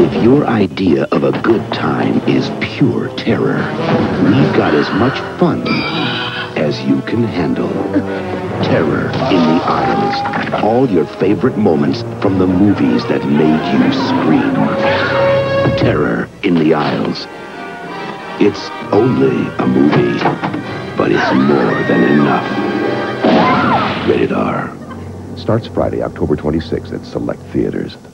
If your idea of a good time is pure terror, we've got as much fun as you can handle. Terror in the Aisles. All your favorite moments from the movies that made you scream. Terror in the Aisles. It's only a movie, but it's more than enough. Rated R. Starts Friday, October 26th at select theaters.